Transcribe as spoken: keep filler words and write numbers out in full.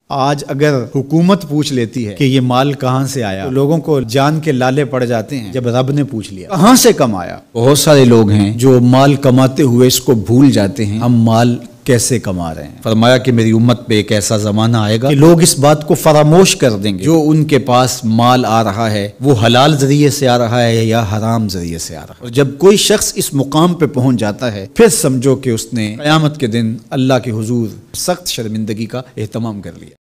आज अगर हुकूमत पूछ लेती है कि ये माल कहाँ से आया, तो लोगों को जान के लाले पड़ जाते हैं जब रब ने पूछ लिया कहाँ से कमाया। बहुत सारे लोग हैं जो माल कमाते हुए इसको भूल जाते हैं हम माल कैसे कमा रहे हैं। फरमाया कि मेरी उम्मत पे एक ऐसा जमाना आएगा कि लोग इस बात को फरामोश कर देंगे जो उनके पास माल आ रहा है वो हलाल जरिए से आ रहा है या हराम जरिए से आ रहा है। और जब कोई शख्स इस मुकाम पे पहुंच जाता है फिर समझो कि उसने क़यामत के दिन अल्लाह के हुजूर सख्त शर्मिंदगी का एहतमाम कर लिया।